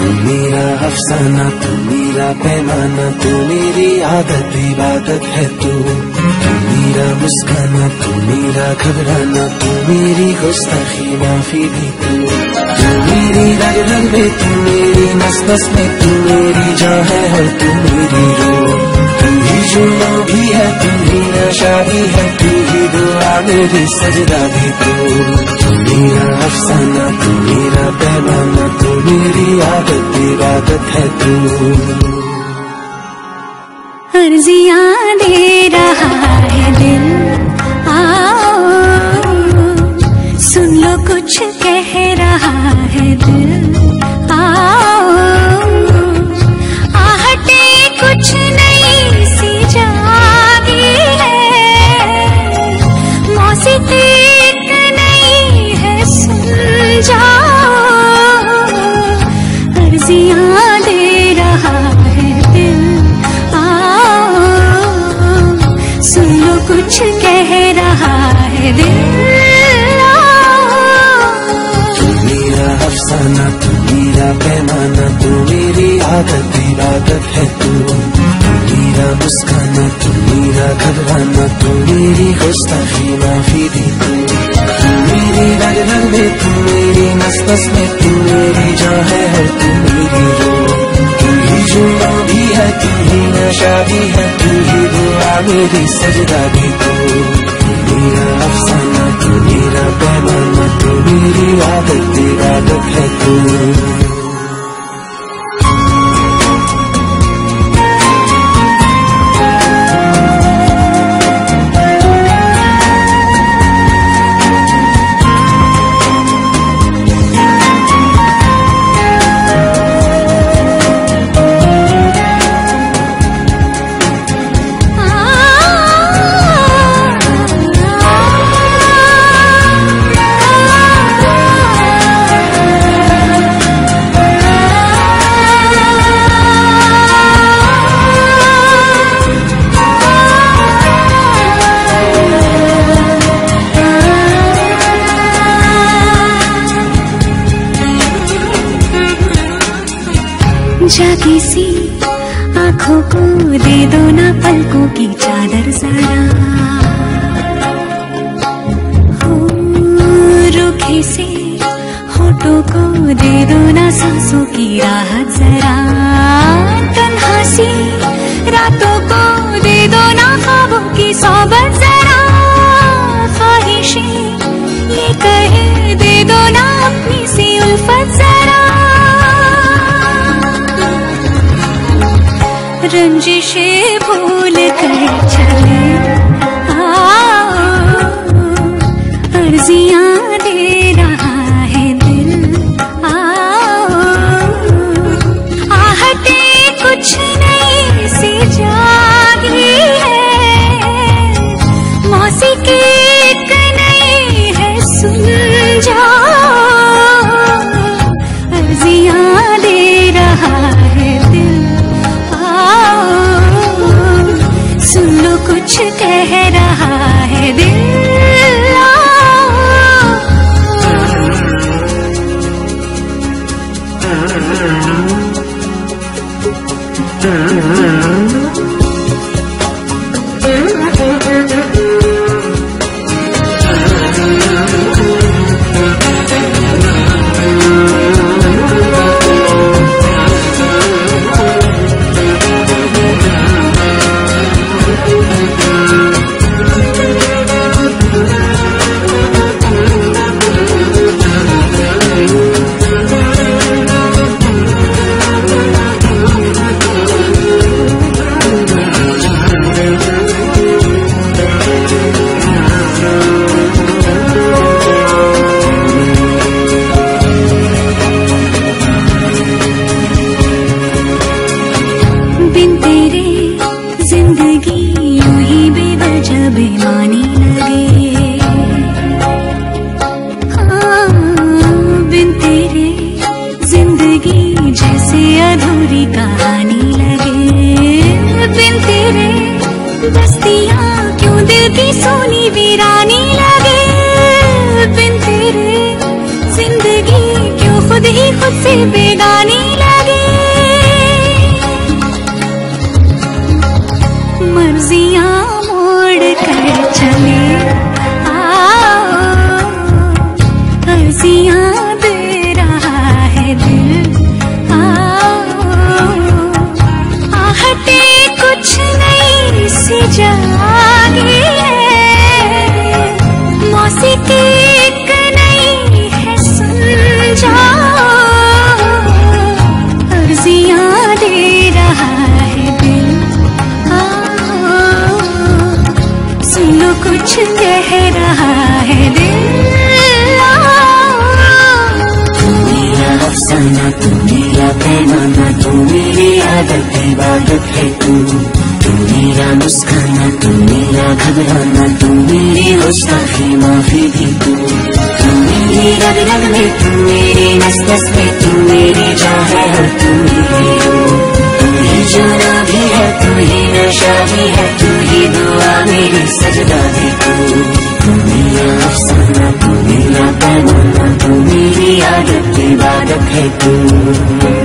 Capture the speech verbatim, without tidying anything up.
तू मेरा अफसाना, तू मेरा पैमाना, तू मेरी आदत इबादत है तू। तू मेरा मुस्काना, तू मेरा घबराना, तू मेरी गुस्ताखी माफी भी तू। तू मेरी रग रग में, तू मेरी नस नस में, तू मेरी जान है और तू मेरी रूह। तू ही जुम्मा भी है, तू ही नशा भी है, तू ही दुआ मेरी सजदा भी तू। तू मेरा अफसाना, तू मेरा पैमाना, तू मेरी आदत इबादत है तू। अर्जियां दे रहा है दिल, आओ सुन लो कुछ कह रहा है दिल। आओ आहटे कुछ नई सी जागी है, मौसीकी एक नई है सुन जाओ। अर्जियां दे रहा है दिल, सुन लो कुछ कह रहा है दिल। तू मेरा अफसाना, तू मेरा पैमाना, तू मेरी आदत इबादत है तू। तू मेरा मुस्काना, तू मेरा घबराना, तू मेरी गुस्ताखी माफी भी तू। तू मेरी रग रग में, तू मेरी नस नस में, तू मेरी जान है और तू मेरी रूह। तू ही जुम्मा भी है, तू ही नशा भी है, तू ही दुआ मेरी सजदा भी तू। तू मेरा अफसाना, तू मेरा पैमाना, तू मेरी आदत इबादत है तू। जागी सी आँखों को दे दो ना पलकों की चादर जरा, हो रूखे से होठों को दे दो ना सांसों की राहत जरा। तन्हा सी रातों को दे दो ना ख्वाबों की सोबत जरा। ख्वाहिशें ये कहे दे दो ना अपनी सी उल्फत जरा। रंजिशें भूल कर चले आओ, अर्जियां दे रहा है दिल। आओ आहटे कुछ नई सी जागी है, मौसीकी एक नई है सुन जाओ। अर्जियां दे रहा है दिल, सुन लो कुछ कह रहा है दिल। अधूरी कहानी लगे बिन तेरे, बस्तियाँ क्यों दिल की सोनी वीरानी लगे बिन तेरे, जिंदगी क्यों खुद ही खुद से बेगानी लगे। आदत इबादत है तू। तू मेरा मुस्काना, तू मेरा घबराना, तू मेरी गुस्ताखी माफी भी तू। तू मेरी रग रग में, तू मेरी नस नस में, तू मेरी जान है और तू मेरी रूह। तू ही जाना भी है, तू ही नशा भी है, तू ही दुआ मेरी सजदा भी तू। तू मेरा अफसाना, तू मेरा पैमाना, तू मेरी आदत इबादत है तू।